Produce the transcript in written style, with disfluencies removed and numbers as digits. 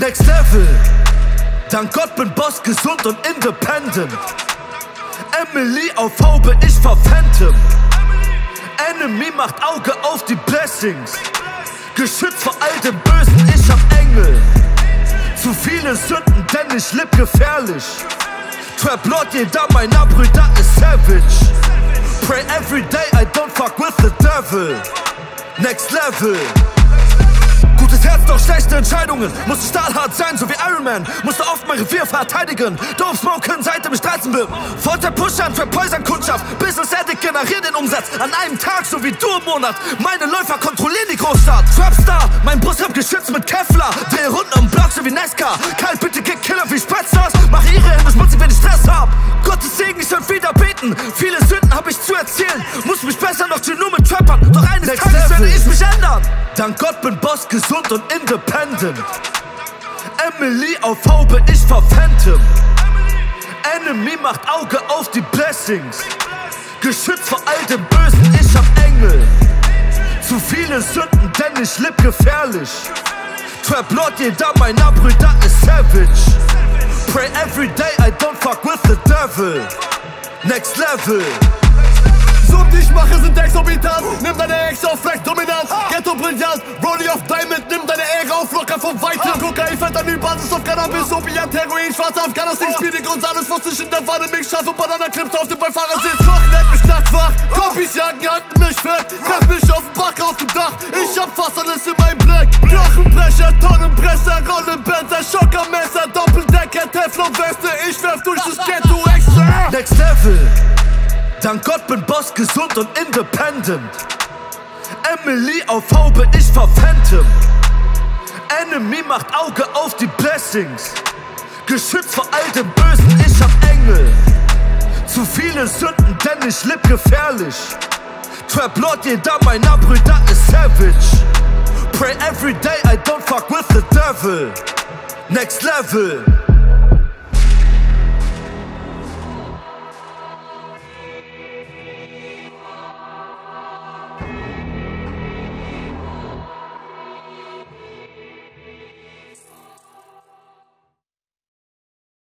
Next Level. Dank Gott bin Boss, gesund und independent. Emily auf Haube, ich fahr Phantom. Enemy macht Auge auf die Blessings. Geschützt vor all dem Bösen, ich hab Engel. Zu viele Sünden, denn ich leb gefährlich. Trap Lord, jeder meiner Brüder ist savage. Pray every day, I don't fuck with the devil. Next Level. Gutes Herz, doch schlechte Entscheidungen. Musste stahlhart sein, so wie Iron Man. Musste oft mein Revier verteidigen. Dope smoken, seitdem ich 13 bin. Vollzeit Push-Up, für Kundschaft. Business Addict generiert den Umsatz. An einem Tag, so wie du im Monat. Meine Läufer kontrollieren die Großstadt. Trapstar, mein Brust geschützt mit Kevlar. Dreh Runden am Block, so wie Nesca. Kalt, bitte kick Killer wie Spreadstars. Mach ihre Hände schmutzig, wenn ich Stress hab. Gottes Segen, ich soll wieder beten. Viele Sünden hab ich zu erzählen. Muss mich besser noch chill nur mit Trappern. Doch eines Tages werde ich mich ändern. Dank Gott bin Boss, gesund und independent. Emily auf Haube, ich fahr Phantom. Enemy macht Auge auf die Blessings. Geschützt vor all dem Bösen, ich hab Engel. Zu viele Sünden, denn ich leb gefährlich. Trap Lord, jeder meiner Brüder ist savage. Pray every day, I don't fuck with the devil. Next Level. Summen, die ich mache, sind exorbitant. Nimm deine Ex auf Flex dominant. Ghetto brillant, Rollie auf Diamond. Nimm deine Ehre auf locker vom Weitem. Kokain, Fentanyl, Basis auf Cannabis, Opiat, Heroin, schwarze Afghanistan, Speedig und alles, was ich in der Wanne mix. Scharf und Banana-Clips auf dem Beifahrersitz. Koch, nennt mich nachts wach. Kompis jagen, halten mich fett. Treff mich auf dem Back auf dem Dach. Ich hab fast alles in meinem Blick. Knochenbrecher, Tonnenpresser, Rollenbänzer, Schockermesser, Doppeldecker, Teflon-Weste. Ich werf durch das Ghetto extra. Next Level. Dank Gott bin Boss, gesund und independent. Emily auf Haube, ich fahr Phantom. Enemy macht Auge auf die Blessings. Geschützt vor all dem Bösen, ich hab Engel. Zu viele Sünden, denn ich leb gefährlich. Trap Lord, jeder meiner Brüder ist savage. Pray every day, I don't fuck with the devil. Next Level.